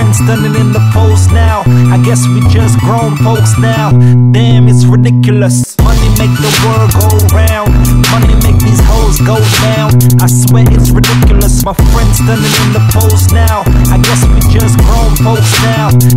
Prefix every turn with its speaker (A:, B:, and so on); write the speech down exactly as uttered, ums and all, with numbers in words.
A: friends standing in the post now. I guess we just grown folks now. Damn, it's ridiculous. Money make the world go round. Money make these hoes go down. I swear it's ridiculous. My friends standing in the post now. I guess we just grown folks now.